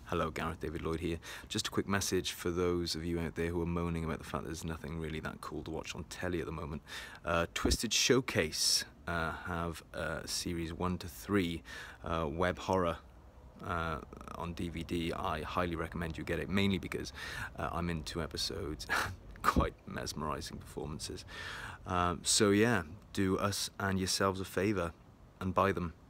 Hello, Gareth, David Lloyd here. Just a quick message for those of you out there who are moaning about the fact there's nothing really that cool to watch on telly at the moment. Twisted Showcase have series 1 to 3 web horror on DVD. I highly recommend you get it, mainly because I'm in 2 episodes. Quite mesmerizing performances. So yeah, do us and yourselves a favor and buy them.